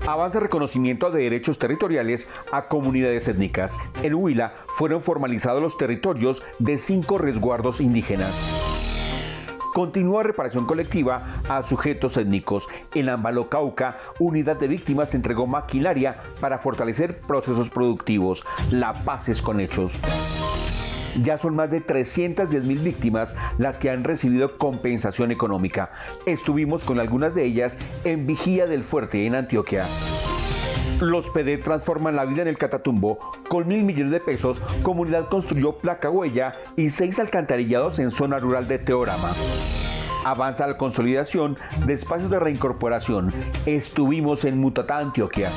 Avanza el reconocimiento de derechos territoriales a comunidades étnicas. En Huila fueron formalizados los territorios de 5 resguardos indígenas. Continúa reparación colectiva a sujetos étnicos. En Ambaló, Cauca, unidad de víctimas entregó maquinaria para fortalecer procesos productivos. La paz es con hechos. Ya son más de 310.000 víctimas las que han recibido compensación económica. Estuvimos con algunas de ellas en Vigía del Fuerte, en Antioquia. Los PD transforman la vida en el Catatumbo. Con 1.000 millones de pesos, comunidad construyó placa huella y 6 alcantarillados en zona rural de Teorama. Avanza la consolidación de espacios de reincorporación. Estuvimos en Mutatá, Antioquia.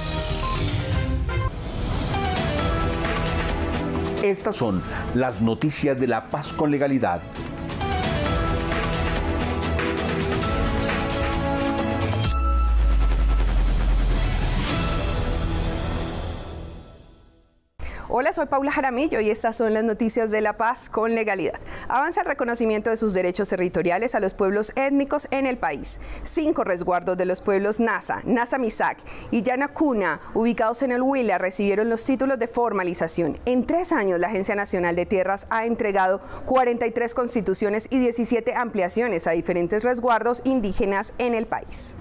Estas son las noticias de La Paz con Legalidad. Hola, soy Paula Jaramillo y estas son las noticias de La Paz con Legalidad. Avanza el reconocimiento de sus derechos territoriales a los pueblos étnicos en el país. 5 resguardos de los pueblos Nasa, Nasa Misak y Yanacuna, ubicados en el Huila, recibieron los títulos de formalización. En 3 años, la Agencia Nacional de Tierras ha entregado 43 constituciones y 17 ampliaciones a diferentes resguardos indígenas en el país.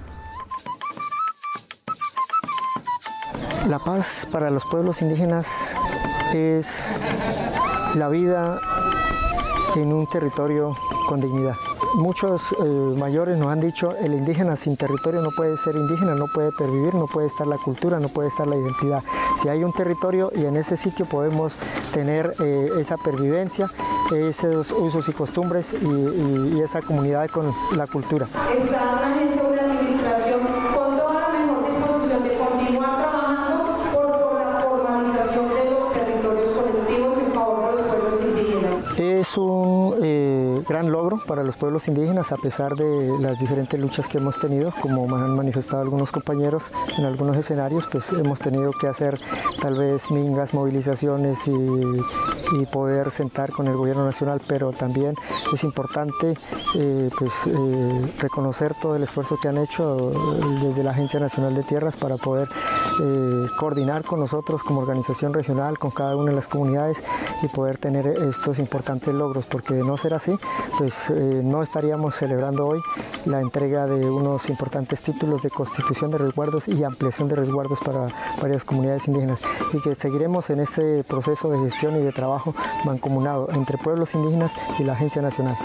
La paz para los pueblos indígenas es la vida en un territorio con dignidad. Muchos mayores nos han dicho, el indígena sin territorio no puede ser indígena, no puede pervivir, no puede estar la cultura, no puede estar la identidad. Si hay un territorio y en ese sitio podemos tener esa pervivencia, esos usos y costumbres y esa comunidad con la cultura. Está una gestión de administración con toda la mejor disposición de continuar trabajando por la formalización de los territorios colectivos en favor de los pueblos indígenas. Es un gran logro para los pueblos indígenas, a pesar de las diferentes luchas que hemos tenido, como han manifestado algunos compañeros en algunos escenarios, pues hemos tenido que hacer tal vez mingas, movilizaciones y poder sentar con el gobierno nacional, pero también es importante reconocer todo el esfuerzo que han hecho desde la Agencia Nacional de Tierras para poder coordinar con nosotros como organización regional, con cada una de las comunidades y poder tener estos importantes logros, porque de no ser así, pues no estaríamos celebrando hoy la entrega de unos importantes títulos de constitución de resguardos y ampliación de resguardos para varias comunidades indígenas, y que seguiremos en este proceso de gestión y de trabajo mancomunado entre pueblos indígenas y la Agencia Nacional.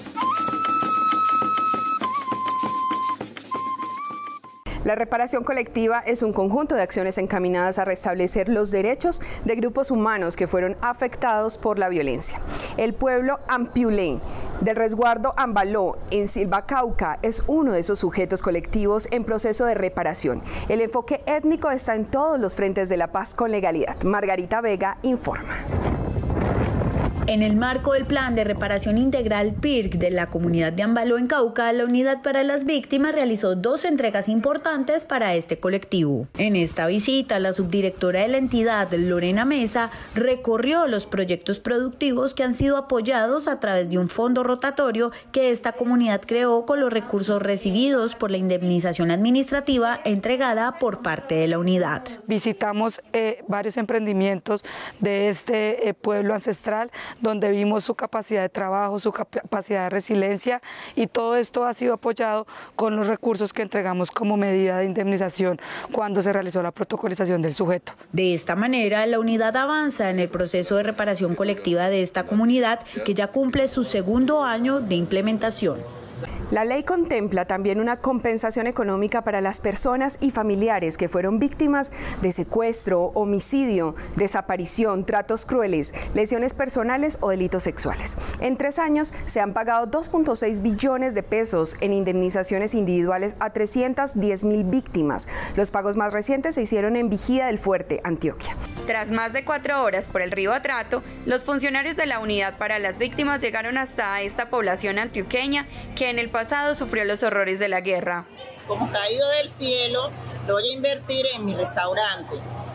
La reparación colectiva es un conjunto de acciones encaminadas a restablecer los derechos de grupos humanos que fueron afectados por la violencia. El pueblo Ampiulén del resguardo Ambaló en Silva, Cauca, es uno de esos sujetos colectivos en proceso de reparación. El enfoque étnico está en todos los frentes de La Paz con Legalidad. Margarita Vega informa. En el marco del Plan de Reparación Integral PIRC de la comunidad de Ambaló en Cauca, la Unidad para las Víctimas realizó 2 entregas importantes para este colectivo. En esta visita, la subdirectora de la entidad, Lorena Mesa, recorrió los proyectos productivos que han sido apoyados a través de un fondo rotatorio que esta comunidad creó con los recursos recibidos por la indemnización administrativa entregada por parte de la unidad. Visitamos varios emprendimientos de este pueblo ancestral, donde vimos su capacidad de trabajo, su capacidad de resiliencia, y todo esto ha sido apoyado con los recursos que entregamos como medida de indemnización cuando se realizó la protocolización del sujeto. De esta manera, la unidad avanza en el proceso de reparación colectiva de esta comunidad, que ya cumple su 2º año de implementación. La ley contempla también una compensación económica para las personas y familiares que fueron víctimas de secuestro, homicidio, desaparición, tratos crueles, lesiones personales o delitos sexuales. En 3 años se han pagado 2.6 billones de pesos en indemnizaciones individuales a 310.000 víctimas. Los pagos más recientes se hicieron en Vigía del Fuerte, Antioquia. Tras más de 4 horas por el río Atrato, los funcionarios de la Unidad para las Víctimas llegaron hasta esta población antioqueña que en el pasado sufrió los horrores de la guerra. Como caído del cielo, lo voy a invertir en mi restaurante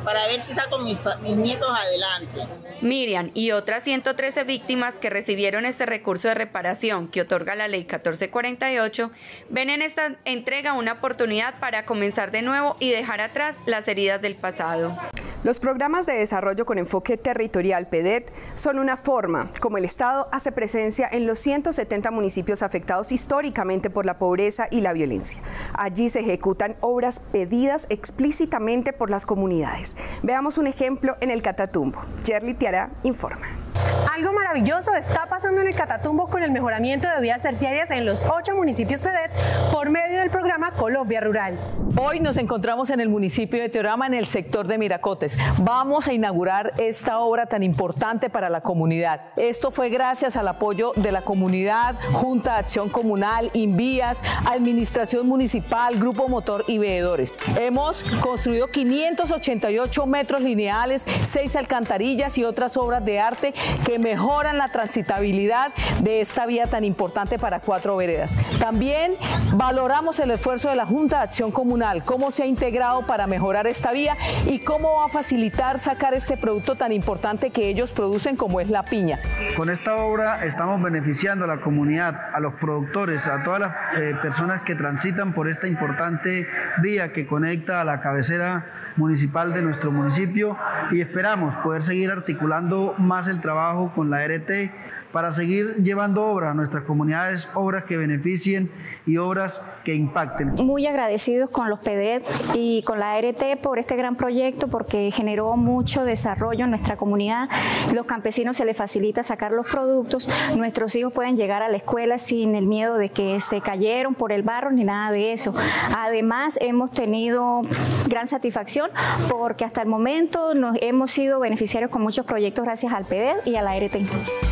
para ver si saco mis nietos adelante. Miriam y otras 113 víctimas que recibieron este recurso de reparación que otorga la Ley 1448 ven en esta entrega una oportunidad para comenzar de nuevo y dejar atrás las heridas del pasado. Los programas de desarrollo con enfoque territorial PEDET son una forma como el Estado hace presencia en los 170 municipios afectados históricamente por la pobreza y la violencia. Allí se ejecutan obras pedidas explícitamente por las comunidades. Veamos un ejemplo en el Catatumbo. Yerly Tiara informa. Algo maravilloso está pasando en el Catatumbo con el mejoramiento de vías terciarias en los 8 municipios PEDET por medio del programa Colombia Rural. Hoy nos encontramos en el municipio de Teorama, en el sector de Miracotes. Vamos a inaugurar esta obra tan importante para la comunidad. Esto fue gracias al apoyo de la comunidad, Junta de Acción Comunal, Invías, Administración Municipal, Grupo Motor y veedores. Hemos construido 588 metros lineales, 6 alcantarillas y otras obras de arte que mejoran la transitabilidad de esta vía tan importante para 4 veredas. También valoramos el esfuerzo de la Junta de Acción Comunal, cómo se ha integrado para mejorar esta vía y cómo va a facilitar sacar este producto tan importante que ellos producen como es la piña. Con esta obra estamos beneficiando a la comunidad, a los productores, a todas las personas que transitan por esta importante vía que conecta a la cabecera municipal de nuestro municipio, y esperamos poder seguir articulando más el trabajo con la RT para seguir llevando obras a nuestras comunidades, obras que beneficien y obras que impacten. Muy agradecidos con los PEDET y con la RT por este gran proyecto, porque generó mucho desarrollo en nuestra comunidad. Los campesinos se les facilita sacar los productos, nuestros hijos pueden llegar a la escuela sin el miedo de que se cayeron por el barro ni nada de eso. Además, hemos tenido gran satisfacción porque hasta el momento nos hemos sido beneficiarios con muchos proyectos gracias al PEDET y a la RT.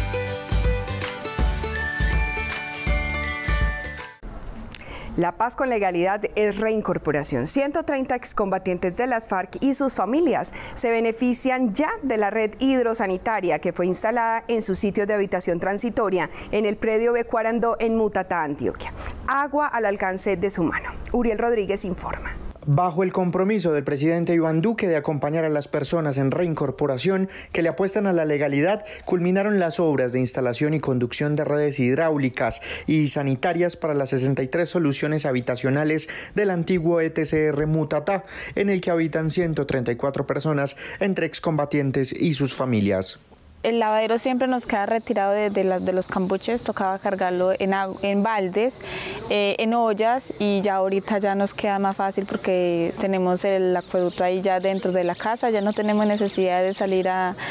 La paz con legalidad es reincorporación. 130 excombatientes de las FARC y sus familias se benefician ya de la red hidrosanitaria que fue instalada en su sitio de habitación transitoria en el predio Becuarandó en Mutatá, Antioquia. Agua al alcance de su mano. Uriel Rodríguez informa. Bajo el compromiso del presidente Iván Duque de acompañar a las personas en reincorporación que le apuestan a la legalidad, culminaron las obras de instalación y conducción de redes hidráulicas y sanitarias para las 63 soluciones habitacionales del antiguo ETCR Mutatá, en el que habitan 134 personas entre excombatientes y sus familias. El lavadero siempre nos queda retirado de los cambuches, tocaba cargarlo en baldes, en ollas, y ya ahorita ya nos queda más fácil porque tenemos el acueducto ahí ya dentro de la casa, ya no tenemos necesidad de salir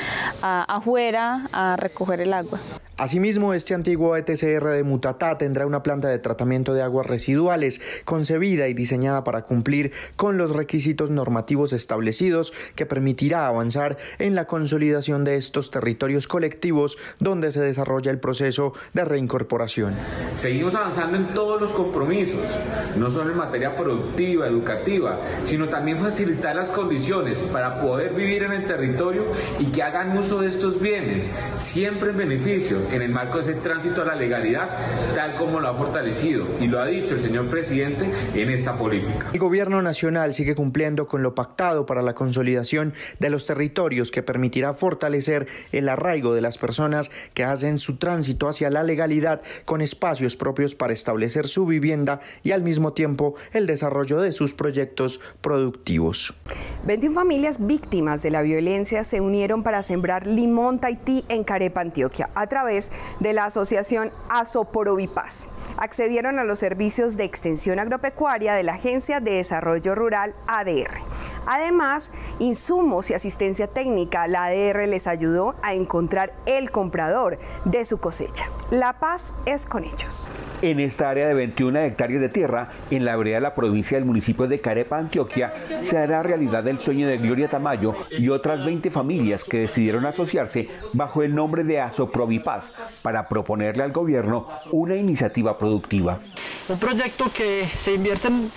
afuera a recoger el agua. Asimismo, este antiguo ETCR de Mutatá tendrá una planta de tratamiento de aguas residuales concebida y diseñada para cumplir con los requisitos normativos establecidos, que permitirá avanzar en la consolidación de estos territorios colectivos donde se desarrolla el proceso de reincorporación. Seguimos avanzando en todos los compromisos, no solo en materia productiva, educativa, sino también facilitar las condiciones para poder vivir en el territorio y que hagan uso de estos bienes, siempre en beneficio, en el marco de ese tránsito a la legalidad, tal como lo ha fortalecido y lo ha dicho el señor presidente en esta política. El gobierno nacional sigue cumpliendo con lo pactado para la consolidación de los territorios, que permitirá fortalecer el arraigo de las personas que hacen su tránsito hacia la legalidad, con espacios propios para establecer su vivienda y al mismo tiempo el desarrollo de sus proyectos productivos. 21 familias víctimas de la violencia se unieron para sembrar limón Tahití en Carepa, Antioquia, a través de la asociación Asoporovipaz. Accedieron a los servicios de extensión agropecuaria de la Agencia de Desarrollo Rural ADR. Además, insumos y asistencia técnica. La ADR les ayudó a encontrar el comprador de su cosecha. La paz es con ellos. En esta área de 21 hectáreas de tierra, en la vereda de la provincia del municipio de Carepa, Antioquia, se hará realidad el sueño de Gloria Tamayo y otras 20 familias que decidieron asociarse bajo el nombre de Asoprovipaz para proponerle al gobierno una iniciativa productiva. Un proyecto que se invierte en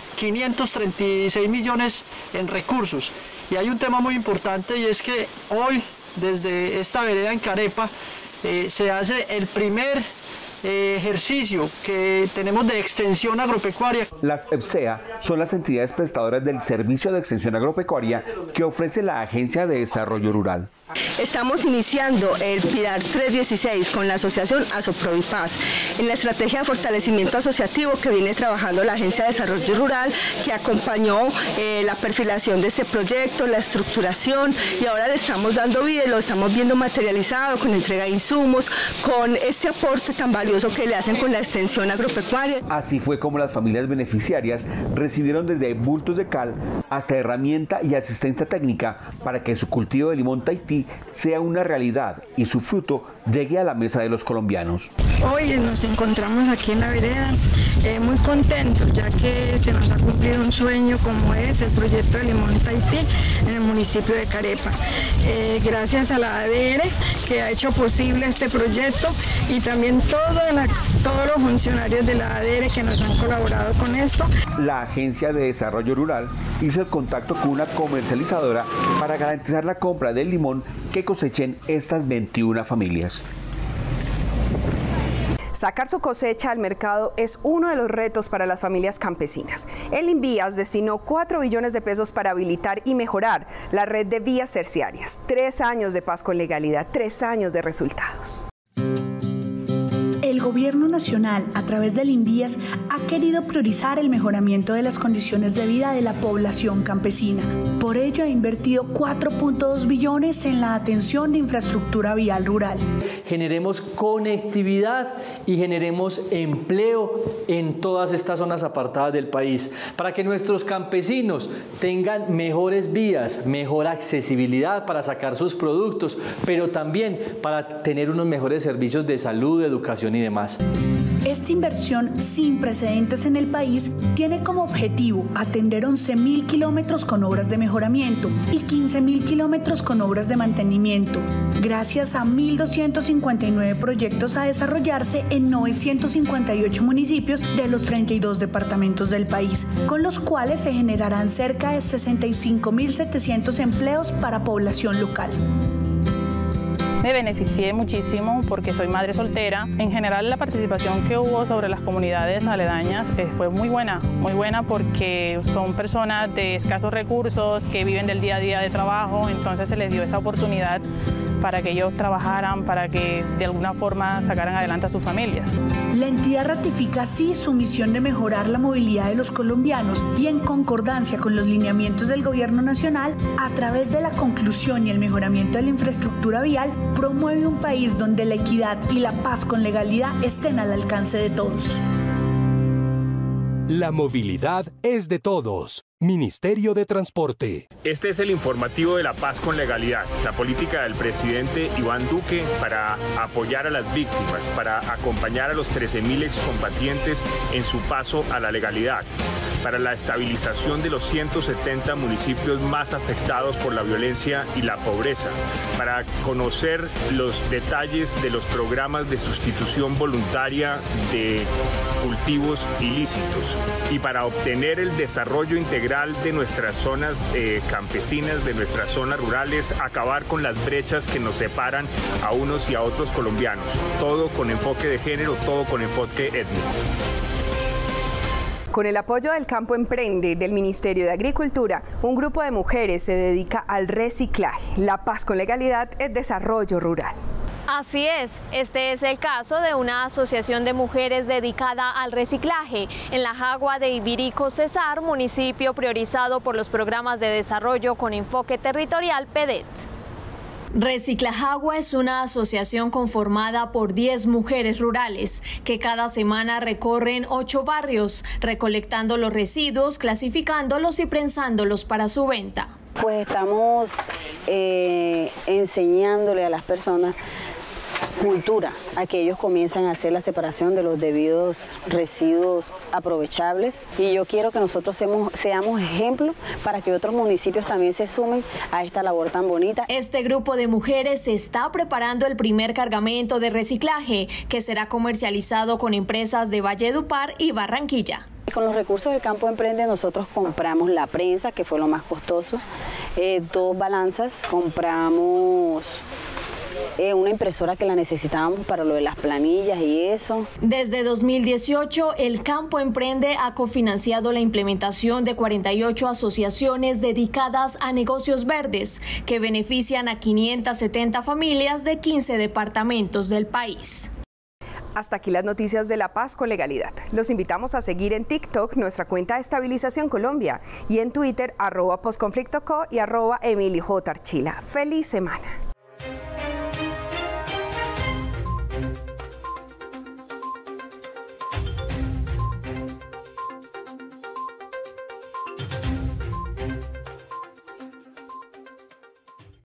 536 millones en recursos. Y hay un tema muy importante, y es que hoy, desde esta vereda en Carepa, se hace el primer ejercicio que tenemos de extensión agropecuaria. Las EPSEA son las entidades prestadoras del servicio de extensión agropecuaria que ofrece la Agencia de Desarrollo Rural. Estamos iniciando el Pilar 316 con la asociación Asoprovipaz en la estrategia de fortalecimiento asociativo que viene trabajando la Agencia de Desarrollo Rural, que acompañó la perfilación de este proyecto, la estructuración, y ahora le estamos dando vida y lo estamos viendo materializado con entrega de insumos, con este aporte tan valioso que le hacen con la extensión agropecuaria. Así fue como las familias beneficiarias recibieron desde bultos de cal hasta herramienta y asistencia técnica para que su cultivo de limón Tahití sea una realidad y su fruto llegue a la mesa de los colombianos. Hoy nos encontramos aquí en la vereda muy contentos, ya que se nos ha cumplido un sueño como es el proyecto de limón Tahití en el municipio de Carepa. Gracias a la ADR que ha hecho posible este proyecto y también todos los funcionarios de la ADR que nos han colaborado con esto. La Agencia de Desarrollo Rural hizo el contacto con una comercializadora para garantizar la compra del limón que cosechen estas 21 familias. Sacar su cosecha al mercado es uno de los retos para las familias campesinas. El INVIAS destinó 4 billones de pesos para habilitar y mejorar la red de vías terciarias. 3 años de paz con legalidad, 3 años de resultados. El Gobierno Nacional, a través del INVIAS, ha querido priorizar el mejoramiento de las condiciones de vida de la población campesina. Por ello, ha invertido 4.2 billones en la atención de infraestructura vial rural. Generemos conectividad y generemos empleo en todas estas zonas apartadas del país, para que nuestros campesinos tengan mejores vías, mejor accesibilidad para sacar sus productos, pero también para tener unos mejores servicios de salud, educación y demás. Esta inversión sin precedentes en el país tiene como objetivo atender 11.000 kilómetros con obras de mejoramiento y 15.000 kilómetros con obras de mantenimiento, gracias a 1.259 proyectos a desarrollarse en 958 municipios de los 32 departamentos del país, con los cuales se generarán cerca de 65.700 empleos para población local. Me beneficié muchísimo porque soy madre soltera. En general, la participación que hubo sobre las comunidades aledañas fue muy buena porque son personas de escasos recursos que viven del día a día de trabajo, entonces se les dio esa oportunidad para que ellos trabajaran, para que de alguna forma sacaran adelante a sus familias. La entidad ratifica así su misión de mejorar la movilidad de los colombianos y, en concordancia con los lineamientos del Gobierno Nacional, a través de la conclusión y el mejoramiento de la infraestructura vial, promueve un país donde la equidad y la paz con legalidad estén al alcance de todos. La movilidad es de todos. Ministerio de Transporte. Este es el informativo de la paz con legalidad, la política del presidente Iván Duque para apoyar a las víctimas, para acompañar a los 13.000 excombatientes en su paso a la legalidad, para la estabilización de los 170 municipios más afectados por la violencia y la pobreza, para conocer los detalles de los programas de sustitución voluntaria de cultivos ilícitos y para obtener el desarrollo integral de nuestras zonas campesinas, de nuestras zonas rurales, acabar con las brechas que nos separan a unos y a otros colombianos, todo con enfoque de género, todo con enfoque étnico. Con el apoyo del Campo Emprende del Ministerio de Agricultura, un grupo de mujeres se dedica al reciclaje. La paz con legalidad es desarrollo rural. Así es, este es el caso de una asociación de mujeres dedicada al reciclaje en la Jagua de Ibirico Cesar, municipio priorizado por los programas de desarrollo con enfoque territorial PEDET. Reciclajagua es una asociación conformada por 10 mujeres rurales que cada semana recorren 8 barrios, recolectando los residuos, clasificándolos y prensándolos para su venta. Pues estamos enseñándole a las personas cultura, a que ellos comiencen a hacer la separación de los debidos residuos aprovechables, y yo quiero que nosotros seamos ejemplo para que otros municipios también se sumen a esta labor tan bonita. Este grupo de mujeres está preparando el primer cargamento de reciclaje que será comercializado con empresas de Valledupar y Barranquilla. Con los recursos del Campo Emprende nosotros compramos la prensa, que fue lo más costoso, 2 balanzas, compramos una impresora que la necesitábamos para lo de las planillas y eso. Desde 2018, el Campo Emprende ha cofinanciado la implementación de 48 asociaciones dedicadas a negocios verdes que benefician a 570 familias de 15 departamentos del país. Hasta aquí las noticias de La Paz con legalidad. Los invitamos a seguir en TikTok nuestra cuenta de Estabilización Colombia y en Twitter @postconflictoco y @EmilioJArchila. ¡Feliz semana!